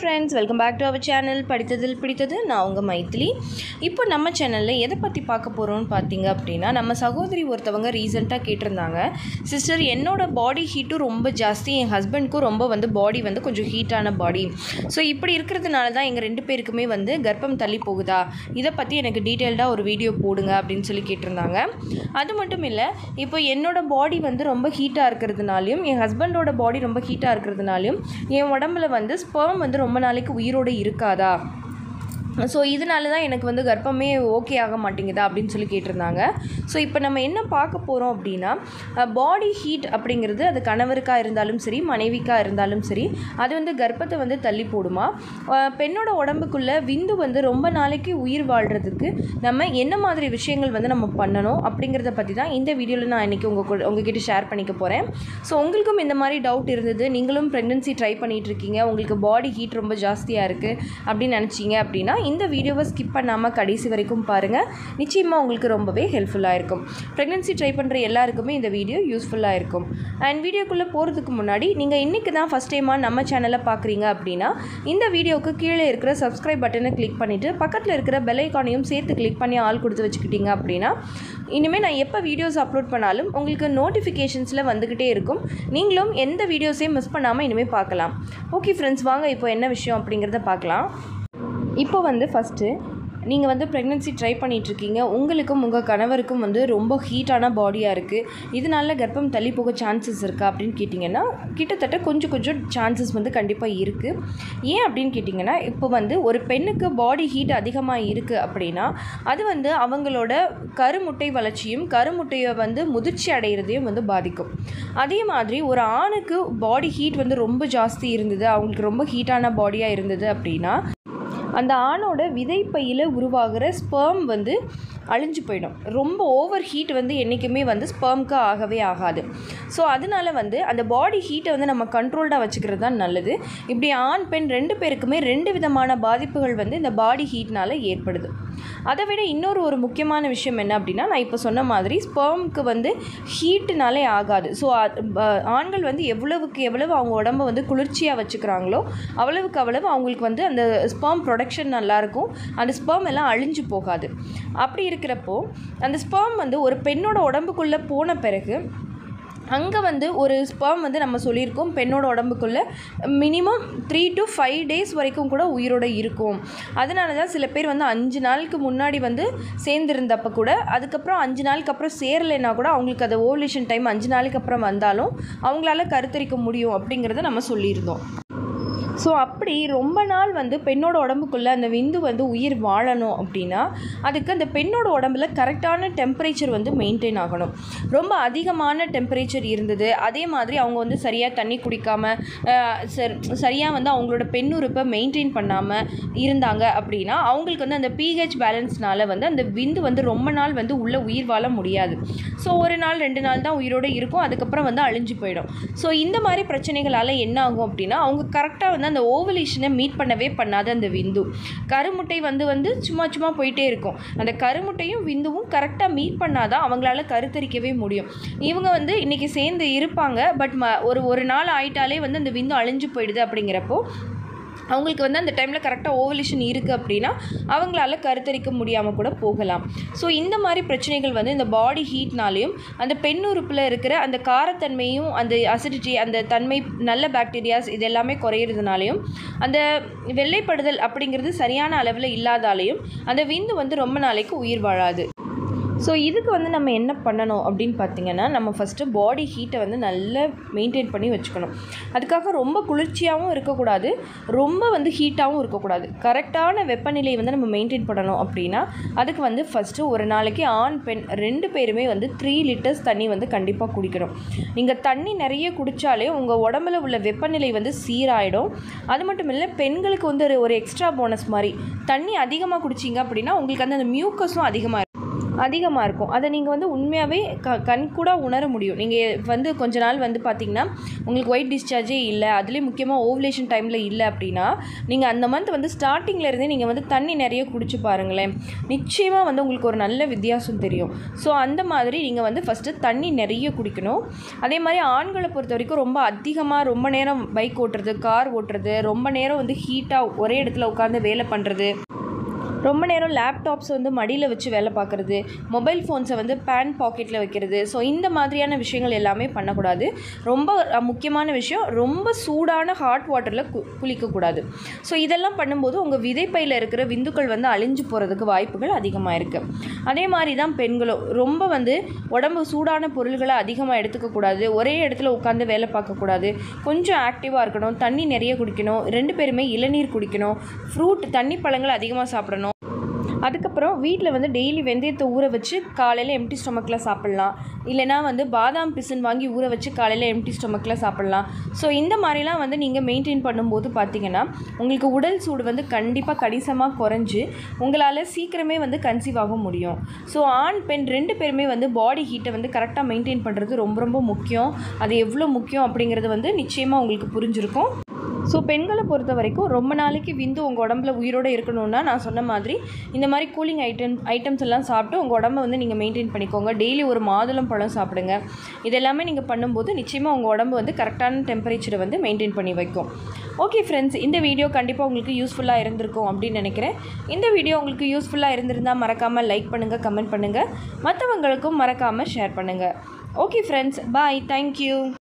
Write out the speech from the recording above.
friends, welcome back to our channel படித்ததில் பிடித்தது. நான் உங்க மைத்திலி. இப்போ நம்ம சேனல்ல எதை பத்தி பார்க்க போறோம்னு பாத்தீங்க அப்படினா நம்ம சகோதரி ஒருத்தவங்க ரீசன்ட்டா கேட்டிருந்தாங்க. சிஸ்டர் என்னோட பாடி ஹீட் ரொம்ப ஜாஸ்தி, என் ஹஸ்பண்டுக்கு ரொம்ப பாடி கொஞ்சம் ஹீட்டான பாடி. சோ இப்படி இருக்கிறதுனால தான் எங்க ரெண்டு பேருக்குமே கர்ப்பம் தள்ளி போகுதா? இத பத்தி எனக்கு டீடைலா ஒரு வீடியோ போடுங்க அப்படினு சொல்லி கேட்டிருந்தாங்க. அது மட்டும் இல்ல, இப்போ என்னோட பாடி ரொம்ப ஹீட்டா இருக்கிறதுனாலயும் என் ஹஸ்பண்டோட பாடி ரொம்ப ஹீட்டா இருக்கிறதுனாலயும் என் உடம்புல ஸ்பெர்ம் ரொம்ப நாளைக்கு உயிரோட இருக்காதா? ஸோ இதனால தான் எனக்கு கர்ப்பமே ஓகே ஆக மாட்டேங்குதா அப்படின்னு சொல்லி கேட்டிருந்தாங்க. ஸோ இப்போ நம்ம என்ன பார்க்க போகிறோம் அப்படின்னா, பாடி ஹீட் அப்படிங்கிறது அது கணவருக்காக இருந்தாலும் சரி, மனைவிக்காக இருந்தாலும் சரி, அது கர்ப்பத்தை தள்ளி போடுமா? பெண்ணோட உடம்புக்குள்ளே விந்து ரொம்ப நாளைக்கு உயிர் வாழ்கிறதுக்கு நம்ம என்ன மாதிரி விஷயங்கள் நம்ம பண்ணணும் அப்படிங்கிறத பற்றி தான் இந்த வீடியோவில் நான் இன்றைக்கி உங்ககிட்ட ஷேர் பண்ணிக்க போகிறேன். ஸோ உங்களுக்கும் இந்த மாதிரி டவுட் இருந்தது, நீங்களும் ப்ரெக்னென்சி ட்ரை பண்ணிகிட்ருக்கீங்க, உங்களுக்கு பாடி ஹீட் ரொம்ப ஜாஸ்தியாக இருக்குது அப்படின்னு நினச்சிங்க அப்படின்னா இந்த வீடியோவை ஸ்கிப் பண்ணாமல் கடைசி வரைக்கும் பாருங்கள். நிச்சயமாக உங்களுக்கு ரொம்பவே ஹெல்ப்ஃபுல்லாக இருக்கும். ப்ரெக்னென்சி ட்ரை பண்ணுற எல்லாருக்குமே இந்த வீடியோ யூஸ்ஃபுல்லாக இருக்கும். அண்ட் வீடியோக்குள்ளே போகிறதுக்கு முன்னாடி நீங்கள் இன்றைக்கி தான் ஃபஸ்ட் டைமாக நம்ம சேனலை பார்க்குறீங்க அப்படின்னா இந்த வீடியோவுக்கு கீழே இருக்கிற சப்ஸ்கிரைப் பட்டனை கிளிக் பண்ணிவிட்டு பக்கத்தில் இருக்கிற பெல் ஐக்கானையும் சேர்த்து கிளிக் பண்ணி ஆல் கொடுத்து வச்சுக்கிட்டீங்க அப்படின்னா இனிமேல் நான் எப்போ வீடியோஸ் அப்லோட் பண்ணாலும் உங்களுக்கு நோட்டிஃபிகேஷன்ஸில் வந்துக்கிட்டே இருக்கும். நீங்களும் எந்த வீடியோஸையும் மிஸ் பண்ணாமல் இனிமேல் பார்க்கலாம். ஓகே ஃப்ரெண்ட்ஸ், வாங்க இப்போ என்ன விஷயம் அப்படிங்கிறத பார்க்கலாம். இப்போ ஃபஸ்ட்டு நீங்கள் ப்ரெக்னென்சி ட்ரை பண்ணிகிட்ருக்கீங்க, உங்களுக்கும் உங்கள் கணவருக்கும் ரொம்ப ஹீட்டான பாடியாக இருக்குது, இதனால கர்ப்பம் தள்ளி போக சான்சஸ் இருக்கா அப்படின்னு கேட்டிங்கன்னா கிட்டத்தட்ட கொஞ்சம் சான்சஸ் கண்டிப்பாக இருக்குது. ஏன் அப்படின்னு கேட்டிங்கன்னா, இப்போ ஒரு பெண்ணுக்கு பாடி ஹீட் அதிகமாக இருக்குது அப்படின்னா அது அவங்களோட கருமுட்டை வளர்ச்சியும் கருமுட்டையை முதிர்ச்சி அடைகிறதையும் பாதிக்கும். அதே மாதிரி ஒரு ஆணுக்கு பாடி ஹீட் ரொம்ப ஜாஸ்தி இருந்தது, அவங்களுக்கு ரொம்ப ஹீட்டான பாடியாக இருந்தது அப்படின்னா அந்த ஆணோட விதைப்பையில் உருவாகிற ஸ்பெர்ம் அழிஞ்சு போயிடும். ரொம்ப ஓவர் ஹீட் என்றைக்குமே ஸ்பெர்ம்க்கு ஆகவே ஆகாது. ஸோ அதனால் அந்த பாடி ஹீட்டை நம்ம கண்ட்ரோல்டாக வச்சுக்கிறது தான் நல்லது. இப்படி ஆண் பெண் ரெண்டு பேருக்குமே ரெண்டு விதமான பாதிப்புகள் இந்த பாடி ஹீட்னால் ஏற்படுது. அதை விட இன்னொரு முக்கியமான விஷயம் என்ன அப்படின்னா, நான் இப்போ சொன்ன மாதிரி ஸ்பெர்ம்க்கு ஹீட்டுனாலே ஆகாது. ஸோ ஆண்கள் எவ்வளவுக்கு எவ்வளவு அவங்க உடம்பை குளிர்ச்சியாக வச்சுக்கிறாங்களோ அவ்வளவுக்கு அவ்வளவு அவங்களுக்கு அந்த ஸ்பெர்ம் ப்ரொடக்ஷன் நல்லாயிருக்கும், அந்த ஸ்பெர்ம் எல்லாம் அழிஞ்சு போகாது. அப்படி இருக்கிறப்போ அந்த ஸ்பெர்ம் ஒரு பெண்ணோட உடம்புக்குள்ளே போன பிறகு அங்கே ஒரு ஸ்பெர்ம் நம்ம சொல்லியிருக்கோம் பெண்ணோட உடம்புக்குள்ளே மினிமம் 3 to 5 days வரைக்கும் கூட உயிரோடு இருக்கும். அதனால தான் சில பேர் 5 நாளுக்கு முன்னாடி சேர்ந்துருந்தப்போ கூட அதுக்கப்புறம் 5 நாளுக்கு அப்புறம் சேரலைன்னா கூட அவங்களுக்கு அது ஓவலேஷன் டைம் 5 நாளுக்கு அப்புறம் வந்தாலும் அவங்களால கருத்தரிக்க முடியும் அப்படிங்கிறத நம்ம சொல்லியிருந்தோம். ஸோ அப்படி ரொம்ப நாள் பெண்ணோட உடம்புக்குள்ளே அந்த விந்து உயிர் வாழணும் அப்படின்னா அதுக்கு அந்த பெண்ணோட உடம்புல கரெக்டான டெம்பரேச்சர் மெயின்டைன் ஆகணும். ரொம்ப அதிகமான டெம்பரேச்சர் இருந்தது, அதே மாதிரி அவங்க சரியாக தண்ணி குடிக்காமல் சரியாக அவங்களோட பெண்ணுறுப்பை மெயின்டைன் பண்ணாமல் இருந்தாங்க அப்படின்னா அவங்களுக்கு அந்த pH பேலன்ஸ்னால அந்த விந்து ரொம்ப நாள் உள்ளே உயிர் வாழ முடியாது. ஸோ ஒரு நாள் 2 நாள் தான் உயிரோடு இருக்கும், அதுக்கப்புறம் அழிஞ்சு போயிடும். ஸோ இந்த மாதிரி பிரச்சனைகளால் என்ன ஆகும் அப்படின்னா அவங்க கரெக்டாக அந்த ஓவலேஷனை மீட் பண்ணவே பண்ணாத அந்த விந்து கருமுட்டை சும்மா போயிட்டே இருக்கும். அந்த கருமுட்டையும் விந்துவும் கரெக்டாக மீட் பண்ணாதான் அவங்களால கருத்தரிக்கவே முடியும். இவங்க இன்னைக்கு சேர்ந்து இருப்பாங்க, பட் ஒரு நாள் ஆயிட்டாலே அந்த விந்து அழிஞ்சு போயிடுது. அப்படிங்கிறப்போ அவங்களுக்கு அந்த டைமில் கரெக்டாக ஓவலேஷன் இருக்குது அப்படின்னா அவங்களால கருத்தரிக்க முடியாமல் கூட போகலாம். ஸோ இந்த மாதிரி பிரச்சனைகள் இந்த பாடி ஹீட்னாலையும் அந்த பெண்ணுறுப்பில் இருக்கிற அந்த காரத்தன்மையும் அந்த அசிடிட்டி அந்த தன்மை நல்ல பாக்டீரியாஸ் இது எல்லாமே குறையிறதுனாலையும் அந்த வெள்ளைப்படுதல் அப்படிங்கிறது சரியான அளவில் இல்லாதாலையும் அந்த விந்து ரொம்ப நாளைக்கு உயிர் வாழாது. ஸோ இதுக்கு நம்ம என்ன பண்ணணும் அப்படின்னு பார்த்திங்கன்னா, நம்ம ஃபஸ்ட்டு பாடி ஹீட்டை நல்லா மெயின்டைன் பண்ணி வச்சுக்கணும். அதுக்காக ரொம்ப குளிர்ச்சியாகவும் இருக்கக்கூடாது, ரொம்ப ஹீட்டாகவும் இருக்கக்கூடாது. கரெக்டான வெப்பநிலை நம்ம மெயின்டைன் பண்ணணும் அப்படின்னா அதுக்கு ஃபஸ்ட்டு ஒரு நாளைக்கு ஆண் பெண் ரெண்டு பேருமே 3 liters தண்ணி கண்டிப்பாக குடிக்கணும். நீங்கள் தண்ணி நிறைய குடித்தாலே உங்கள் உடம்புல உள்ள வெப்பநிலை சீராயிடும். அது மட்டும் இல்லை, பெண்களுக்கு ஒரு எக்ஸ்ட்ரா போனஸ் மாதிரி தண்ணி அதிகமாக குடிச்சிங்க அப்படின்னா உங்களுக்கு அந்த மியூக்கஸும் அதிகமாக இருக்கும். அதிகமாக இருக்கும். அதை நீங்கள் வந்து உண்மையாகவே கண்கூட உணர முடியும். நீங்கள் வந்து கொஞ்ச நாள் வந்து பார்த்திங்கன்னா உங்களுக்கு ஒயிட் டிஸ்சார்ஜே இல்லை, அதுலேயும் முக்கியமாக ஓவுலேஷன் டைமில் இல்லை அப்படின்னா நீங்கள் அந்த மந்த் வந்து ஸ்டார்டிங்லேருந்தே நீங்கள் வந்து தண்ணி நிறைய குடிச்சு பாருங்களேன், நிச்சயமாக வந்து உங்களுக்கு ஒரு நல்ல வித்தியாசம் தெரியும். ஸோ அந்த மாதிரி நீங்கள் வந்து ஃபஸ்ட்டு தண்ணி நிறைய குடிக்கணும். அதே மாதிரி ஆண்களை பொறுத்த வரைக்கும் ரொம்ப அதிகமாக ரொம்ப நேரம் பைக் ஓட்டுறது, கார் ஓட்டுறது, ரொம்ப நேரம் வந்து ஹீட்டாக ஒரே இடத்துல உட்காந்து வேலை பண்ணுறது, ரொம்ப நேரம் லேப்டாப்ஸ் வந்து மடியில் வச்சு வேலை பார்க்குறது, மொபைல் ஃபோன்ஸை வந்து பேண்ட் பாக்கெட்டில் வைக்கிறது, ஸோ இந்த மாதிரியான விஷயங்கள் எல்லாமே பண்ணக்கூடாது. ரொம்ப முக்கியமான விஷயம், ரொம்ப சூடான ஹாட் வாட்டரில் குளிக்கக்கூடாது. ஸோ இதெல்லாம் பண்ணும்போது உங்கள் விதைப்பையில் இருக்கிற விந்துக்கள் வந்து அழிஞ்சு போகிறதுக்கு வாய்ப்புகள் அதிகமாக இருக்குது. அதே மாதிரி தான் பெண்களும் ரொம்ப வந்து உடம்பு சூடான பொருள்களை அதிகமாக எடுத்துக்கக்கூடாது, ஒரே இடத்துல உட்காந்து வேலை பார்க்கக்கூடாது, கொஞ்சம் ஆக்டிவாக இருக்கணும், தண்ணி நிறைய குடிக்கணும், 2 பேருமே இளநீர் குடிக்கணும், ஃப்ரூட் தண்ணி பழங்கள் அதிகமாக சாப்பிடணும். அதுக்கப்புறம் வீட்டில் வந்து டெய்லி வெந்தயத்தை ஊற வச்சு காலையில் எம்டி ஸ்டொமக்கில் சாப்பிட்லாம், இல்லைனா வந்து பாதாம் பிசின் வாங்கி ஊற வச்சு காலையில் எம்டி ஸ்டொமக்கில் சாப்பிட்லாம். ஸோ இந்த மாதிரிலாம் வந்து நீங்கள் மெயின்டைன் பண்ணும்போது பார்த்திங்கன்னா உங்களுக்கு உடல் சூடு வந்து கண்டிப்பாக கணிசமாக குறைஞ்சி உங்களால் சீக்கிரமே வந்து கன்சீவ் ஆக முடியும். ஸோ ஆண் பெண் 2 பேருமே வந்து பாடி ஹீட்டை வந்து கரெக்டாக மெயின்டைன் பண்ணுறது ரொம்ப ரொம்ப முக்கியம். அது எவ்வளோ முக்கியம் அப்படிங்கிறது வந்து நிச்சயமாக உங்களுக்கு புரிஞ்சிருக்கும். ஸோ பெண்களை பொறுத்த வரைக்கும் ரொம்ப நாளைக்கு விந்து உங்கள் உடம்புல உயிரோடு இருக்கணும்னா நான் சொன்ன மாதிரி இந்த மாதிரி கூலிங் ஐட்டம்ஸ் எல்லாம் சாப்பிட்டு உங்கள் உடம்பை வந்து நீங்கள் மெயின்டைன் பண்ணிக்கோங்க. டெய்லி ஒரு மாதுளம் பழம் சாப்பிடுங்க. இதெல்லாமே நீங்கள் பண்ணும்போது நிச்சயமாக உங்கள் உடம்பு வந்து கரெக்டான டெம்பரேச்சரை வந்து மெயின்டைன் பண்ணி வைக்கும். ஓகே ஃப்ரெண்ட்ஸ், இந்த வீடியோ கண்டிப்பாக உங்களுக்கு யூஸ்ஃபுல்லாக இருந்திருக்கும் அப்படின்னு நினைக்கிறேன். இந்த வீடியோ உங்களுக்கு யூஸ்ஃபுல்லாக இருந்திருந்தால் மறக்காமல் லைக் பண்ணுங்கள், கமெண்ட் பண்ணுங்கள், மற்றவங்களுக்கும் மறக்காமல் ஷேர் பண்ணுங்கள். Okay friends, bye, thank you.